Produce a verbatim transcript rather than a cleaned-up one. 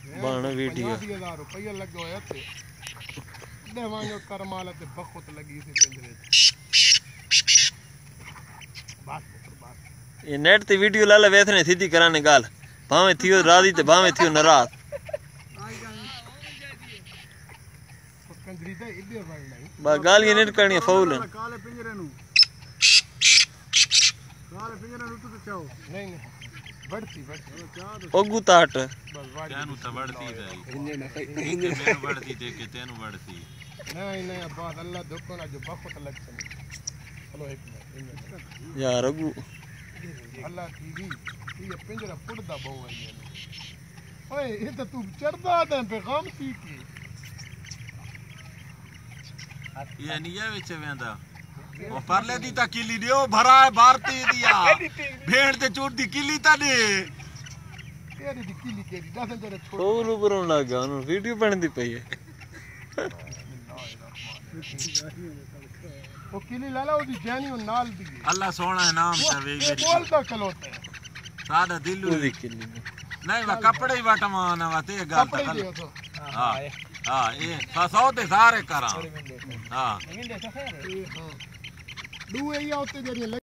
बन वीडियो हजार रुपया लगे होया थे देवांगे करमाल ते बखत लगी थी पिंजरे बात बात ये नेट ते वीडियो लाला वेथने सीधी कराने गाल भावे थियो राजी ते भावे थियो नाराज कंजरी ते इधर वण नहीं बा गाल ये नेट करनी फौल काले पिंजरे नु काले पिंजरे नु तो चाओ नहीं नहीं बढ़ती बढ़ती ओगू ताट तेनु तो बढ़ती है इन्ने मेनू बढ़ती देखे तेनु बढ़ती नहीं नहीं बात अल्लाह दुखो ना जो बखत लग चली चलो एक मिनट यार ओगू अल्लाह टीवी ये पिंजरा पुड़दा बहु है ओए ये तो तू चढ़दा ते पैगाम सीखी ये नहीं है विच वेंदा ओ परले दी ता किली दियो भरा है भारती दिया भेड़ ते चोट दी किली ता दे तेरी दी किली केडी दसन तेरे छोड़ फौल ऊपर लग गया उन वीडियो बनदी पई है वो किली लाला ओदी जानी और नाल दी अल्लाह सोना नाम ते वे ये बोलदा कलोते सादा दिलू ओदी किली नहीं वा कपड़े ही वटमा ना वा ते गाल कपड़े दियो तो हां हां ये सौ ते सारे करा हां दुए या उते जड़ी